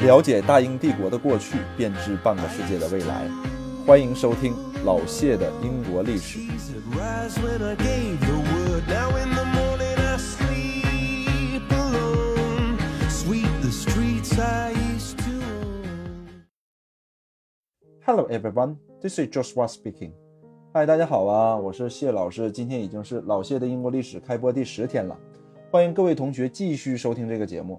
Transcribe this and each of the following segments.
了解大英帝国的过去，便知半个世界的未来。欢迎收听老谢的英国历史。Hello everyone, this is Joshua speaking. 嗨，大家好啊，我是谢老师。今天已经是老谢的英国历史开播第10天了，欢迎各位同学继续收听这个节目。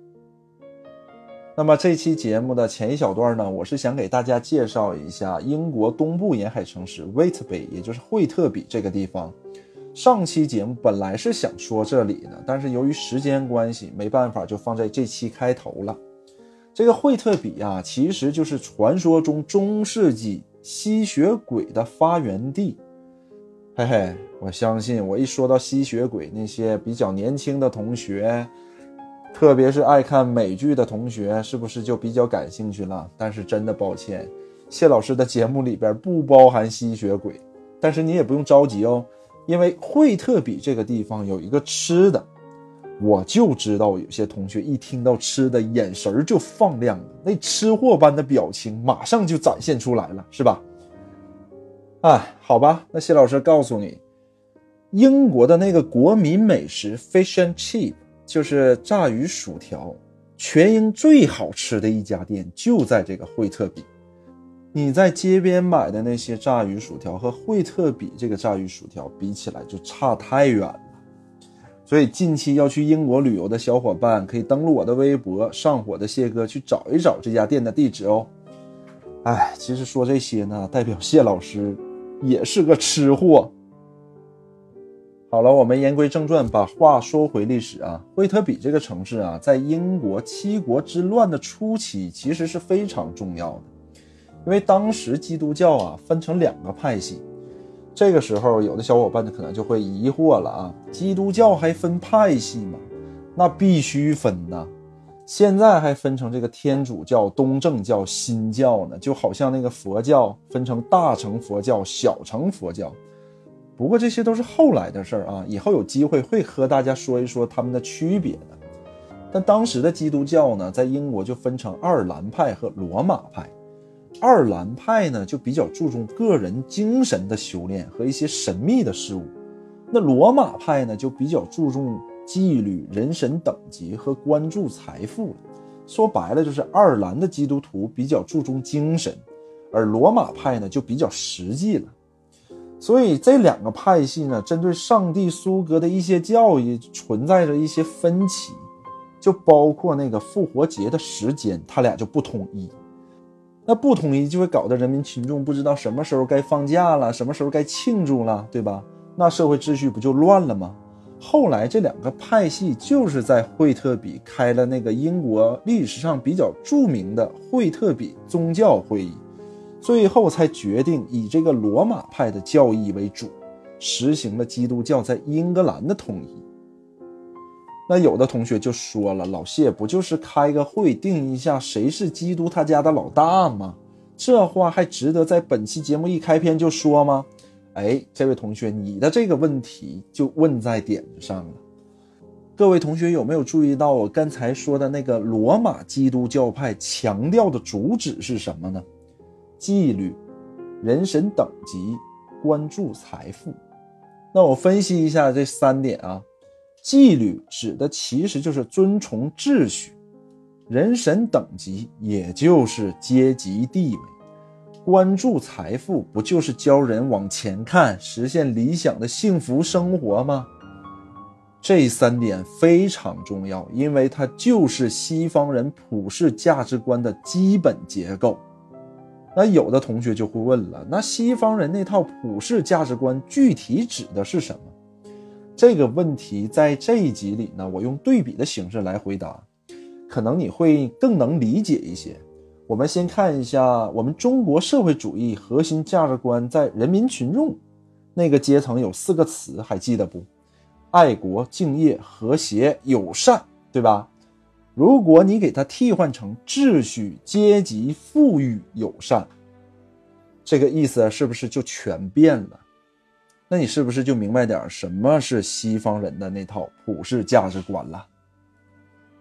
那么这期节目的前一小段呢，我是想给大家介绍一下英国东部沿海城市 Whitby， 也就是惠特比这个地方。上期节目本来是想说这里呢，但是由于时间关系，没办法就放在这期开头了。这个惠特比啊，其实就是传说中中世纪吸血鬼的发源地。嘿嘿，我相信我一说到吸血鬼，那些比较年轻的同学，特别是爱看美剧的同学，是不是就比较感兴趣了？但是真的抱歉，谢老师的节目里边不包含吸血鬼。但是你也不用着急哦，因为惠特比这个地方有一个吃的，我就知道有些同学一听到吃的眼神就放亮了，那吃货般的表情马上就展现出来了，是吧？好吧，那谢老师告诉你，英国的那个国民美食 Fish and Chip， 就是炸鱼薯条，全英最好吃的一家店就在这个惠特比。你在街边买的那些炸鱼薯条和惠特比这个炸鱼薯条比起来就差太远了。所以近期要去英国旅游的小伙伴可以登录我的微博上火的谢哥去找一找这家店的地址哦。其实说这些呢，代表谢老师也是个吃货。好了，我们言归正传，把话说回历史啊。惠特比这个城市啊，在英国七国之乱的初期其实是非常重要的，因为当时基督教啊分成2个派系。这个时候有的小伙伴可能就会疑惑了啊，基督教还分派系吗？那必须分呐。现在还分成这个天主教、东正教、新教呢，就好像那个佛教分成大乘佛教、小乘佛教。不过这些都是后来的事儿啊，以后有机会会和大家说一说他们的区别的。但当时的基督教呢，在英国就分成爱尔兰派和罗马派。爱尔兰派呢，就比较注重个人精神的修炼和一些神秘的事物。那罗马派呢，就比较注重纪律、人神等级和关注财富了。说白了，就是爱尔兰的基督徒比较注重精神，而罗马派呢就比较实际了。所以这2个派系呢，针对上帝苏格的一些教义存在着一些分歧，就包括那个复活节的时间，他俩就不统一。那不统一就会搞得人民群众不知道什么时候该放假了，什么时候该庆祝了，对吧？那社会秩序不就乱了吗？后来这2个派系就是在惠特比开了那个英国历史上比较著名的惠特比宗教会议，最后才决定以这个罗马派的教义为主，实行了基督教在英格兰的统一。那有的同学就说了，老谢不就是开个会定一下谁是基督他家的老大吗？这话还值得在本期节目一开篇就说吗？这位同学，你的这个问题就问在点子上了。各位同学有没有注意到我刚才说的那个罗马基督教派强调的主旨是什么呢？纪律、人神等级、关注财富。那我分析一下这3点啊。纪律指的其实就是遵从秩序，人神等级也就是阶级地位，关注财富不就是教人往前看，实现理想的幸福生活吗？这3点非常重要，因为它就是西方人普世价值观的基本结构。那有的同学就会问了，那西方人那套普世价值观具体指的是什么？这个问题在这一集里呢，我用对比的形式来回答，可能你会更能理解一些。我们先看一下我们中国社会主义核心价值观在人民群众那个阶层有4个词，还记得不？爱国、敬业、和谐、友善，对吧？如果你给它替换成秩序、阶级、富裕、友善，这个意思是不是就全变了？那你是不是就明白点什么是西方人的那套普世价值观了？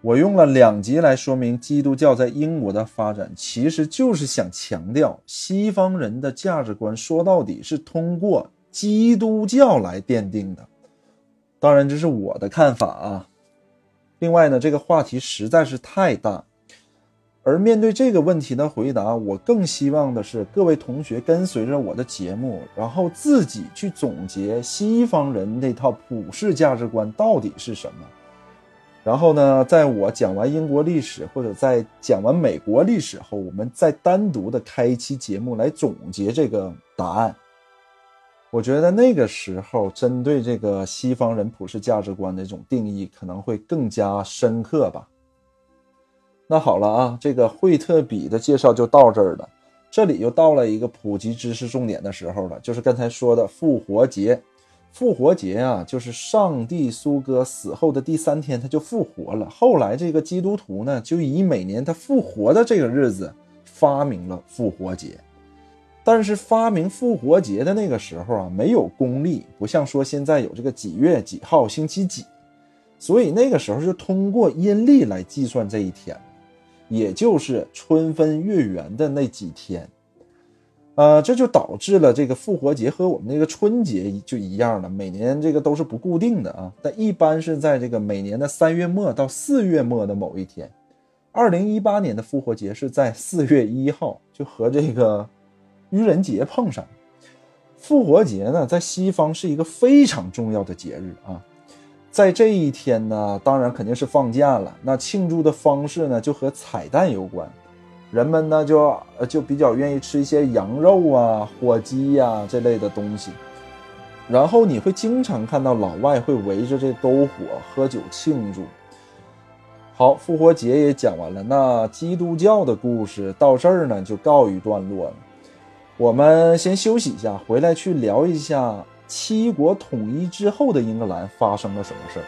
我用了2集来说明基督教在英国的发展，其实就是想强调西方人的价值观说到底是通过基督教来奠定的。当然这是我的看法啊。另外呢，这个话题实在是太大，而面对这个问题的回答，我更希望的是各位同学跟随着我的节目，然后自己去总结西方人那套普世价值观到底是什么。然后呢，在我讲完英国历史或者在讲完美国历史后，我们再单独的开一期节目来总结这个答案。我觉得那个时候针对这个西方人普世价值观的这种定义可能会更加深刻吧。那好了啊，这个惠特比的介绍就到这儿了。这里又到了一个普及知识重点的时候了，就是刚才说的复活节。复活节啊，就是上帝苏哥死后的第3天他就复活了。后来这个基督徒呢，就以每年他复活的这个日子发明了复活节。但是发明复活节的那个时候啊，没有公历，不像说现在有这个几月几号星期几，所以那个时候就通过阴历来计算这一天，也就是春分月圆的那几天。这就导致了这个复活节和我们那个春节就一样了，每年这个都是不固定的啊，但一般是在这个每年的3月末到4月末的某一天。2018年的复活节是在4月1号，就和这个愚人节碰上。复活节呢，在西方是一个非常重要的节日啊，在这一天呢，当然肯定是放假了，那庆祝的方式呢就和彩蛋有关。人们呢就比较愿意吃一些羊肉啊、火鸡啊这类的东西，然后你会经常看到老外会围着这篝火喝酒庆祝。好，复活节也讲完了，那基督教的故事到这儿呢就告一段落了。我们先休息一下，回来去聊一下7国统一之后的英格兰发生了什么事儿。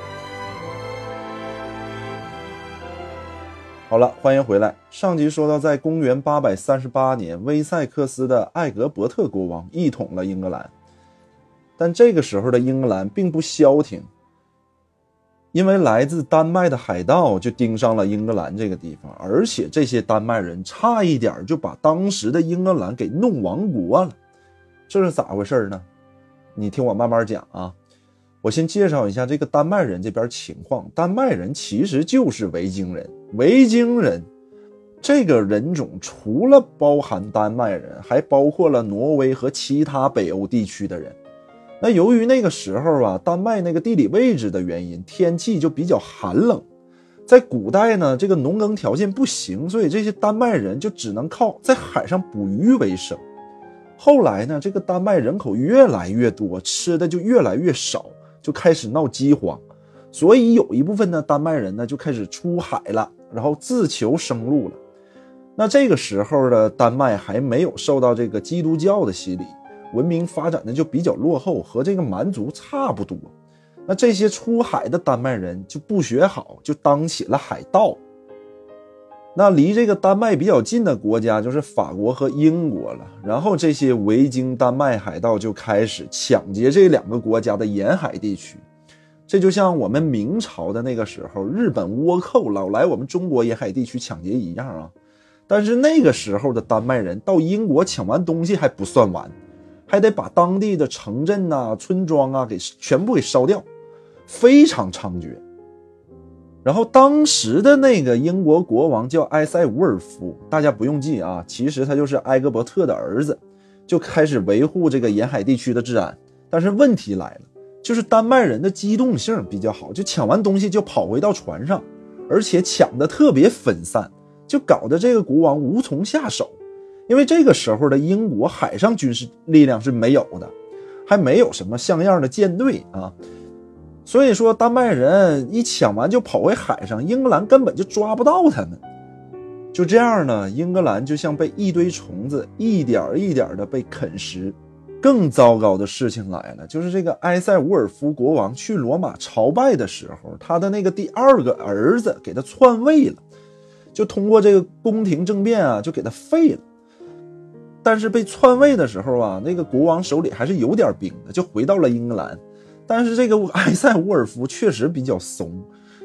好了，欢迎回来。上集说到，在公元838年，威塞克斯的艾格伯特国王一统了英格兰。但这个时候的英格兰并不消停，因为来自丹麦的海盗就盯上了英格兰这个地方，而且这些丹麦人差一点就把当时的英格兰给弄亡国了。这是咋回事呢？你听我慢慢讲啊。我先介绍一下这个丹麦人这边情况。丹麦人其实就是维京人。维京人这个人种除了包含丹麦人，还包括了挪威和其他北欧地区的人。那由于那个时候啊，丹麦那个地理位置的原因，天气就比较寒冷。在古代呢，这个农耕条件不行，所以这些丹麦人就只能靠在海上捕鱼为生。后来呢，这个丹麦人口越来越多，吃的就越来越少，就开始闹饥荒，所以有一部分的丹麦人呢就开始出海了，然后自求生路了。那这个时候的丹麦还没有受到这个基督教的洗礼，文明发展的就比较落后，和这个蛮族差不多。那这些出海的丹麦人就不学好，就当起了海盗。那离这个丹麦比较近的国家就是法国和英国了，然后这些维京丹麦海盗就开始抢劫这2个国家的沿海地区。这就像我们明朝的那个时候，日本倭寇老来我们中国沿海地区抢劫一样啊。但是那个时候的丹麦人到英国抢完东西还不算完，还得把当地的城镇啊、村庄啊全部给烧掉，非常猖獗。然后当时的那个英国国王叫埃塞乌尔夫，大家不用记啊，其实他就是埃格伯特的儿子，就开始维护这个沿海地区的治安。但是问题来了，就是丹麦人的机动性比较好，就抢完东西就跑回到船上，而且抢得特别分散，就搞得这个国王无从下手。因为这个时候的英国海上军事力量是没有的，还没有什么像样的舰队啊。所以说丹麦人一抢完就跑回海上，英格兰根本就抓不到他们。就这样呢，英格兰就像被一堆虫子一点一点的被啃食。更糟糕的事情来了，就是这个埃塞乌尔夫国王去罗马朝拜的时候，他的那个第2个儿子给他篡位了，就通过这个宫廷政变啊，就给他废了。但是被篡位的时候啊，那个国王手里还是有点兵的，就回到了英格兰。但是这个埃塞乌尔夫确实比较怂，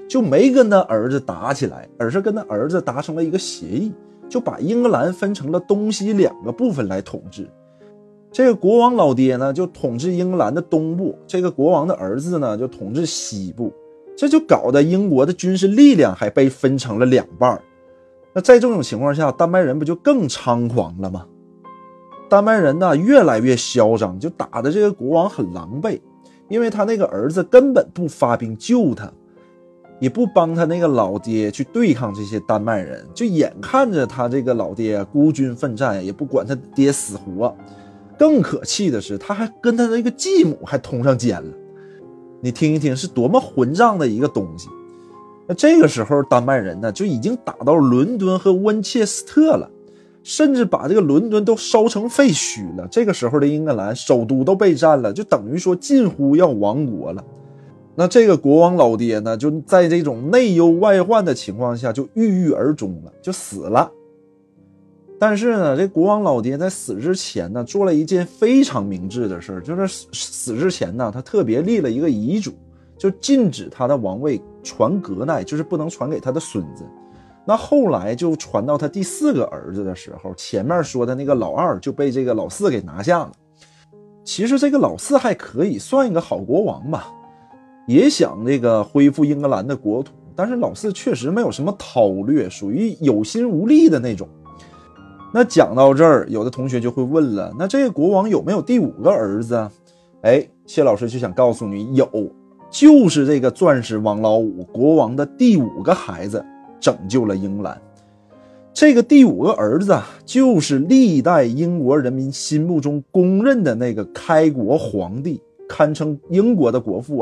就没跟他儿子打起来，而是跟他儿子达成了一个协议，就把英格兰分成了东西2个部分来统治。这个国王老爹呢就统治英格兰的东部，这个国王的儿子呢就统治西部，这就搞得英国的军事力量还被分成了2半。那在这种情况下，丹麦人不就更猖狂了吗？丹麦人呢越来越嚣张，就打的这个国王很狼狈，因为他那个儿子根本不发兵救他，也不帮他那个老爹去对抗这些丹麦人，就眼看着他这个老爹孤军奋战，也不管他爹死活。更可气的是，他还跟他那个继母还通上奸了。你听一听，是多么混账的一个东西。那这个时候丹麦人呢就已经打到伦敦和温切斯特了，甚至把这个伦敦都烧成废墟了。这个时候的英格兰首都都被占了，就等于说近乎要亡国了。那这个国王老爹呢就在这种内忧外患的情况下就郁郁而终了，就死了。但是呢，这国王老爹在死之前呢做了一件非常明智的事，就是死之前呢他特别立了一个遗嘱，就禁止他的王位传隔代，就是不能传给他的孙子。那后来就传到他第4个儿子的时候，前面说的那个老2就被这个老4给拿下了。其实这个老4还可以算一个好国王吧，也想这个恢复英格兰的国土，但是老4确实没有什么韬略，属于有心无力的那种。那讲到这儿，有的同学就会问了，那这个国王有没有第5个儿子啊？谢老师就想告诉你，有，就是这个钻石王老五国王的第5个孩子拯救了英格兰。这个第5个儿子就是历代英国人民心目中公认的那个开国皇帝，堪称英国的国父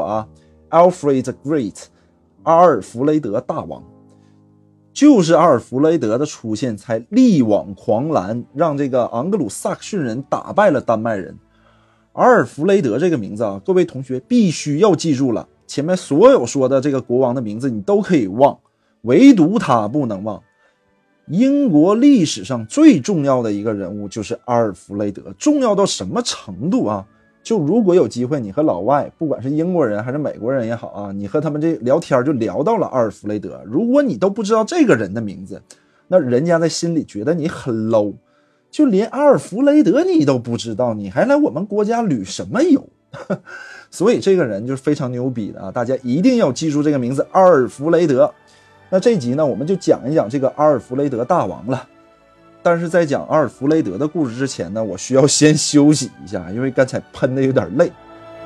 Alfred the Great， 阿尔弗雷德大王。就是阿尔弗雷德的出现才力挽狂澜，让这个盎格鲁撒克逊人打败了丹麦人。阿尔弗雷德这个名字各位同学必须要记住了，前面所有说的这个国王的名字你都可以忘，唯独他不能忘。英国历史上最重要的一个人物就是阿尔弗雷德，重要到什么程度啊？就如果有机会你和老外，不管是英国人还是美国人也好你和他们这聊天就聊到了阿尔弗雷德，如果你都不知道这个人的名字，那人家在心里觉得你很 low， 就连阿尔弗雷德你都不知道，你还来我们国家旅什么游？所以这个人就是非常牛逼的大家一定要记住这个名字，阿尔弗雷德。那这集呢我们就讲一讲这个阿尔弗雷德大王了。但是在讲阿尔弗雷德的故事之前呢，我需要先休息一下，因为刚才喷的有点累。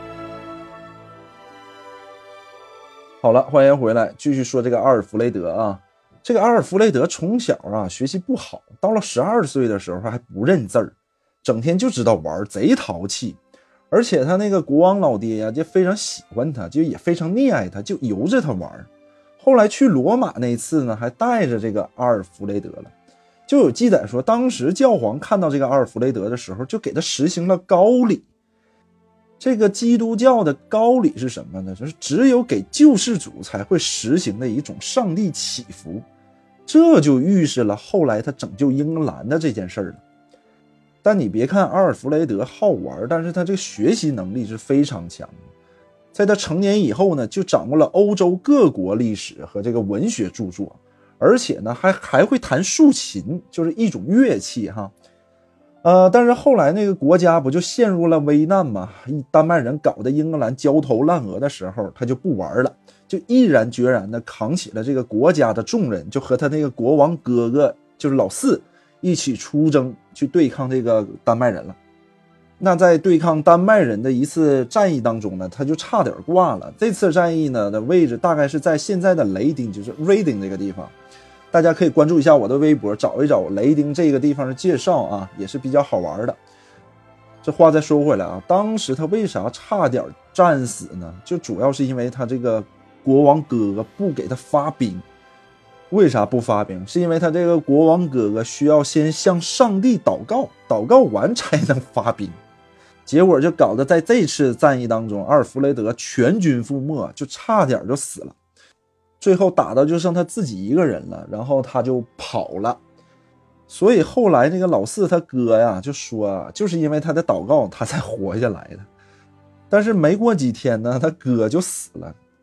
好了，欢迎回来，继续说这个阿尔弗雷德这个阿尔弗雷德从小学习不好，到了12岁的时候还不认字儿，整天就知道玩，贼淘气。而且他那个国王老爹就非常喜欢他，就也非常溺爱他，就由着他玩。后来去罗马那次呢，还带着这个阿尔弗雷德了。就有记载说，当时教皇看到这个阿尔弗雷德的时候，就给他实行了高礼。这个基督教的高礼是什么呢？就是只有给救世主才会实行的一种上帝祈福，这就预示了后来他拯救英格兰的这件事了。但你别看阿尔弗雷德好玩，但是他这个学习能力是非常强的。在他成年以后呢，就掌握了欧洲各国历史和这个文学著作。而且呢还会弹竖琴，就是一种乐器但是后来那个国家不就陷入了危难吗？丹麦人搞得英格兰焦头烂额的时候，他就不玩了，就毅然决然的扛起了这个国家的重任，就和他那个国王哥哥就是老4一起出征去对抗这个丹麦人了。那在对抗丹麦人的一次战役当中呢，他就差点挂了。这次战役呢的位置大概是在现在的雷丁，就是 Reading 这个地方。大家可以关注一下我的微博，找一找雷丁这个地方的介绍也是比较好玩的。这话再说回来当时他为啥差点战死呢？就主要是因为他这个国王哥哥不给他发兵。为啥不发兵？是因为他这个国王哥哥需要先向上帝祷告，祷告完才能发兵。结果就搞得在这次战役当中，阿尔弗雷德全军覆没，就差点就死了。最后打到就剩他自己一个人了，然后他就跑了。所以后来那个老4他哥就说就是因为他的祷告他才活下来的。但是没过几天呢，他哥就死了。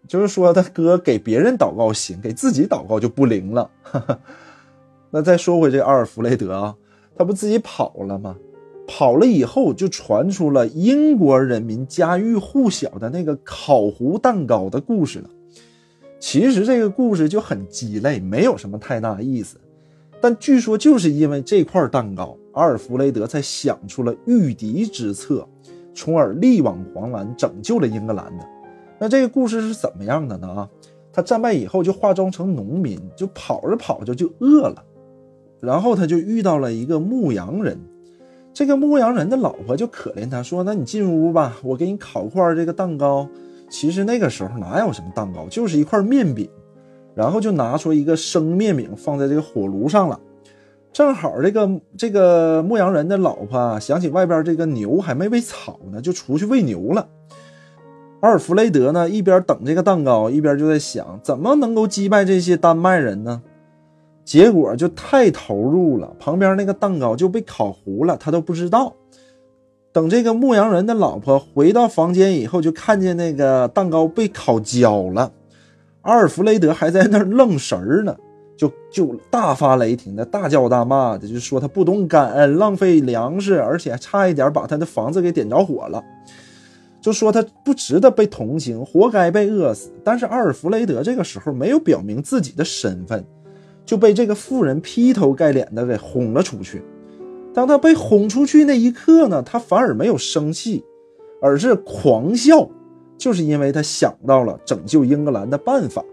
就是说他哥给别人祷告行，给自己祷告就不灵了。那再说回这阿尔弗雷德啊，他不自己跑了吗？跑了以后就传出了英国人民家喻户晓的那个烤糊蛋糕的故事了。其实这个故事就很鸡肋，没有什么太大意思，但据说就是因为这块蛋糕，阿尔弗雷德才想出了御敌之策，从而力挽狂澜，拯救了英格兰的。那这个故事是怎么样的呢？他战败以后就化妆成农民，就跑着跑着就饿了，然后他就遇到了一个牧羊人。这个牧羊人的老婆就可怜他，说那你进屋吧，我给你烤块这个蛋糕。其实那个时候哪有什么蛋糕，就是一块面饼，然后就拿出一个生面饼放在这个火炉上了。正好这个牧羊人的老婆想起外边这个牛还没喂草呢，就出去喂牛了。阿尔弗雷德呢一边等这个蛋糕，一边就在想怎么能够击败这些丹麦人呢？结果就太投入了，旁边那个蛋糕就被烤糊了，他都不知道。等这个牧羊人的老婆回到房间以后，就看见那个蛋糕被烤焦了。阿尔弗雷德还在那儿愣神呢，就大发雷霆的大叫大骂的，就说他不懂感恩，浪费粮食，而且还差一点把他的房子给点着火了，就说他不值得被同情，活该被饿死。但是阿尔弗雷德这个时候没有表明自己的身份，就被这个妇人劈头盖脸的给轰了出去。当他被轰出去那一刻呢，他反而没有生气，而是狂笑，就是因为他想到了拯救英格兰的办法。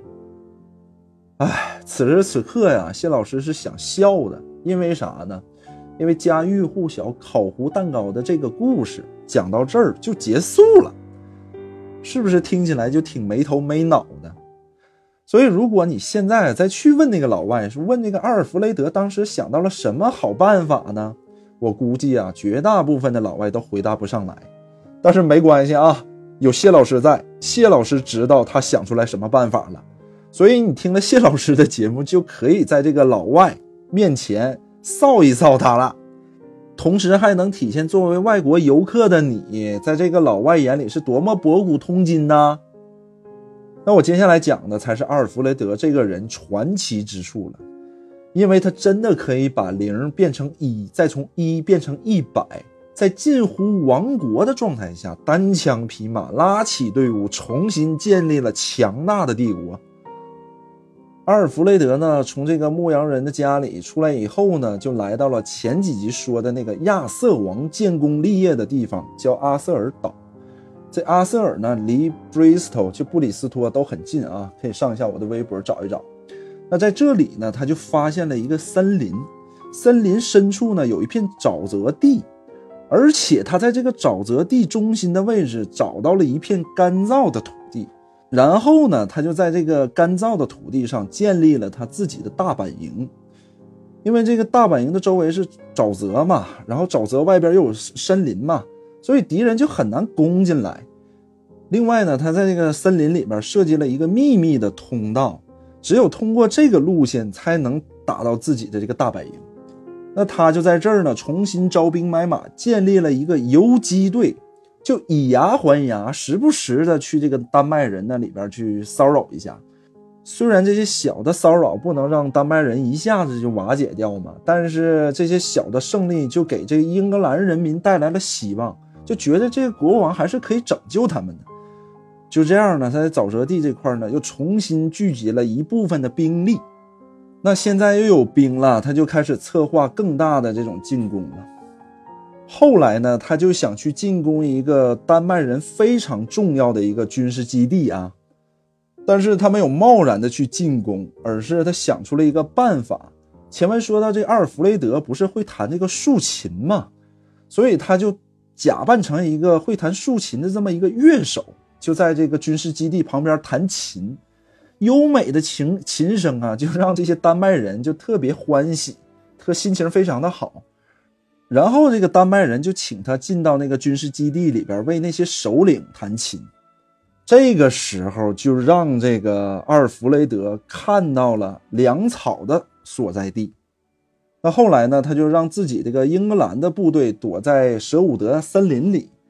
此时此刻呀，谢老师是想笑的，因为啥呢？因为家喻户晓烤糊蛋糕的这个故事讲到这儿就结束了，是不是听起来就挺没头没脑的？所以如果你现在再去问那个老外，说问那个阿尔弗雷德当时想到了什么好办法呢？我估计啊，绝大部分的老外都回答不上来。但是没关系啊，有谢老师在，谢老师知道他想出来什么办法了。所以你听了谢老师的节目，就可以在这个老外面前臊一臊他了，同时还能体现作为外国游客的你，在这个老外眼里是多么博古通今呢？那我接下来讲的才是阿尔弗雷德这个人传奇之处了，因为他真的可以把0变成1，再从1变成100，在近乎亡国的状态下，单枪匹马拉起队伍，重新建立了强大的帝国。阿尔弗雷德呢，从这个牧羊人的家里出来以后呢，就来到了前几集说的那个亚瑟王建功立业的地方，叫阿瑟尔岛。这阿瑟尔呢，离 Bristol 就布里斯托都很近啊，可以上一下我的微博找一找。那在这里呢，他就发现了一个森林，森林深处呢有一片沼泽地，而且他在这个沼泽地中心的位置找到了一片干燥的土地。然后呢，他就在这个干燥的土地上建立了他自己的大本营。因为这个大本营的周围是沼泽嘛，然后沼泽外边又有森林嘛，所以敌人就很难攻进来。另外呢，他在这个森林里边设计了一个秘密的通道，只有通过这个路线才能打到自己的这个大本营。那他就在这儿呢重新招兵买马，建立了一个游击队，就以牙还牙，时不时的去这个丹麦人那里边去骚扰一下。虽然这些小的骚扰不能让丹麦人一下子就瓦解掉嘛，但是这些小的胜利就给这个英格兰人民带来了希望，就觉得这个国王还是可以拯救他们的。就这样呢，他在沼泽地这块呢又重新聚集了一部分的兵力。那现在又有兵了，他就开始策划更大的这种进攻了。后来呢，他就想去进攻一个丹麦人非常重要的一个军事基地啊，但是他没有贸然的去进攻，而是他想出了一个办法。前面说到这阿尔弗雷德不是会弹这个竖琴吗？所以他就假扮成一个会弹竖琴的这么一个乐手，就在这个军事基地旁边弹琴。优美的琴声啊，就让这些丹麦人就特别欢喜，心情非常的好。然后这个丹麦人就请他进到那个军事基地里边，为那些首领弹琴。这个时候就让这个阿尔弗雷德看到了粮草的所在地。那后来呢，他就让自己这个英格兰的部队躲在舍伍德森林里，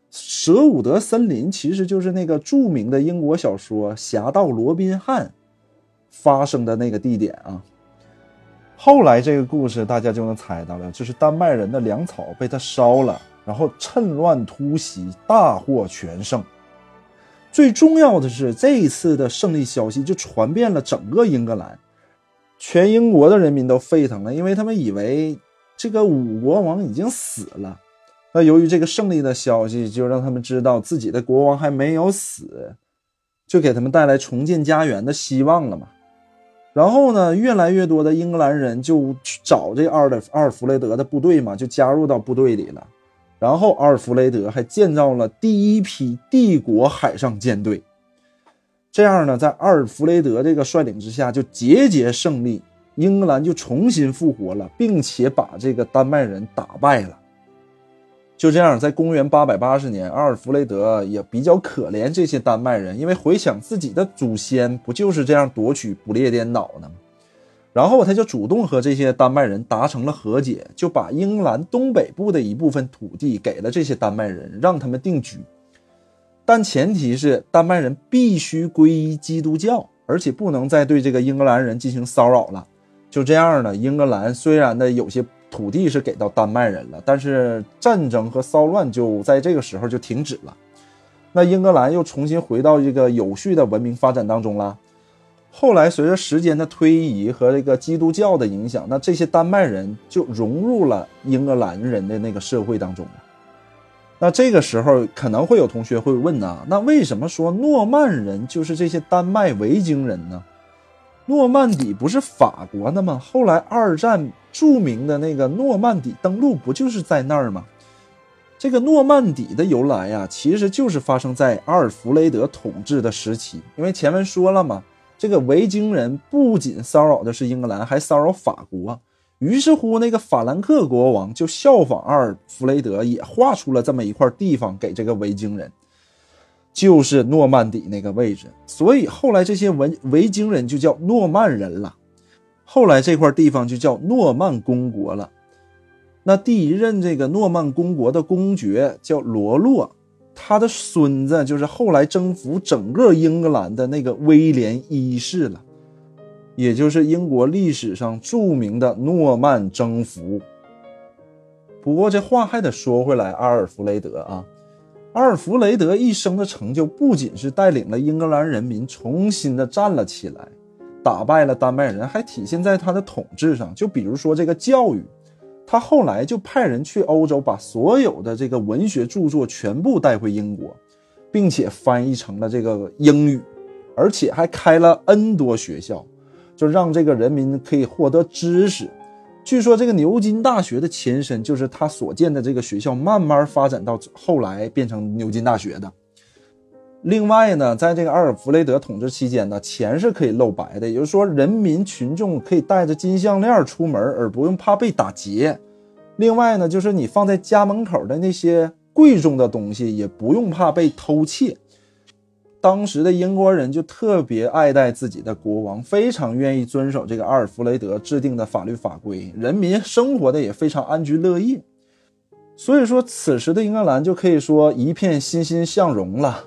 舍伍德森林其实就是那个著名的英国小说《侠盗罗宾汉》发生的那个地点啊。后来这个故事大家就能猜到了，就是丹麦人的粮草被他烧了，然后趁乱突袭，大获全胜。最重要的是，这一次的胜利消息就传遍了整个英格兰，全英国的人民都沸腾了，因为他们以为这个武国王已经死了。那由于这个胜利的消息，就让他们知道自己的国王还没有死，就给他们带来重建家园的希望了嘛。然后呢，越来越多的英格兰人就去找这阿尔弗雷德的部队嘛，就加入到部队里了。然后阿尔弗雷德还建造了第一批帝国海上舰队。这样呢，在阿尔弗雷德这个率领之下，就节节胜利，英格兰就重新复活了，并且把这个丹麦人打败了。就这样，在公元880年，阿尔弗雷德也比较可怜这些丹麦人，因为回想自己的祖先不就是这样夺取不列颠岛呢吗？然后他就主动和这些丹麦人达成了和解，就把英格兰东北部的一部分土地给了这些丹麦人，让他们定居。但前提是丹麦人必须皈依基督教，而且不能再对这个英格兰人进行骚扰了。就这样呢，英格兰虽然的有些土地是给到丹麦人了，但是战争和骚乱就在这个时候就停止了。那英格兰又重新回到这个有序的文明发展当中了。后来随着时间的推移和这个基督教的影响，那这些丹麦人就融入了英格兰人的那个社会当中了。那这个时候可能会有同学会问啊，那为什么说诺曼人就是这些丹麦维京人呢？诺曼底不是法国的吗？后来二战著名的那个诺曼底登陆不就是在那儿吗？这个诺曼底的由来啊，其实就是发生在阿尔弗雷德统治的时期。因为前面说了嘛，这个维京人不仅骚扰的是英格兰，还骚扰法国。于是乎，那个法兰克国王就效仿阿尔弗雷德，也划出了这么一块地方给这个维京人，就是诺曼底那个位置。所以后来这些维京人就叫诺曼人了。后来这块地方就叫诺曼公国了。那第一任这个诺曼公国的公爵叫罗洛，他的孙子就是后来征服整个英格兰的那个威廉一世了，也就是英国历史上著名的诺曼征服。不过这话还得说回来，阿尔弗雷德啊，阿尔弗雷德一生的成就不仅是带领了英格兰人民重新的站了起来，打败了丹麦人，还体现在他的统治上。就比如说这个教育，他后来就派人去欧洲，把所有的这个文学著作全部带回英国，并且翻译成了这个英语，而且还开了 N 多学校，就让这个人民可以获得知识。据说这个牛津大学的前身就是他所建的这个学校，慢慢发展到后来变成牛津大学的。另外呢，在这个阿尔弗雷德统治期间呢，钱是可以露白的，也就是说人民群众可以带着金项链出门，而不用怕被打劫。另外呢，就是你放在家门口的那些贵重的东西也不用怕被偷窃。当时的英国人就特别爱戴自己的国王，非常愿意遵守这个阿尔弗雷德制定的法律法规，人民生活的也非常安居乐业。所以说此时的英格兰就可以说一片欣欣向荣了。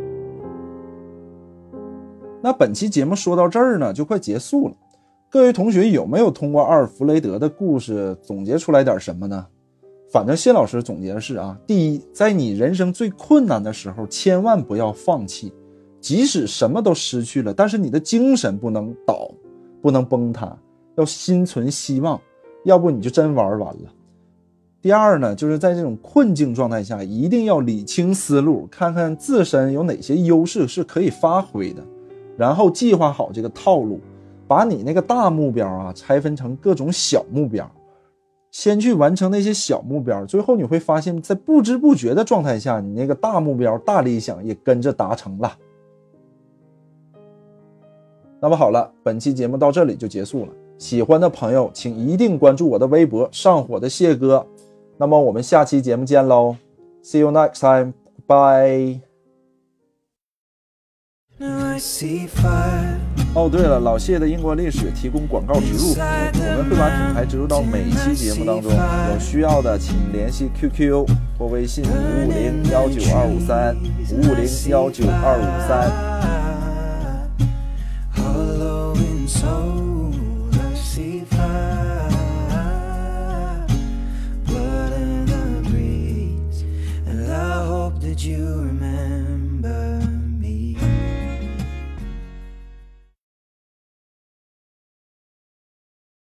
那本期节目说到这儿呢，就快结束了。各位同学有没有通过阿尔弗雷德的故事总结出来点什么呢？反正谢老师总结的是啊，第一，在你人生最困难的时候，千万不要放弃，即使什么都失去了，但是你的精神不能倒，不能崩塌，要心存希望，要不你就真玩完了。第二呢，就是在这种困境状态下，一定要理清思路，看看自身有哪些优势是可以发挥的，然后计划好这个套路，把你那个大目标啊拆分成各种小目标，先去完成那些小目标，最后你会发现在不知不觉的状态下，你那个大目标大理想也跟着达成了。那么好了，本期节目到这里就结束了，喜欢的朋友请一定关注我的微博上火的谢哥。那么我们下期节目见喽， See you next time, bye. Now I see fire 哦，对了，老谢的英国历史提供广告植入服务，我们会把品牌植入到每期节目当中，有需要的请联系 QQ 或微信550-19253，550-19253。 You remember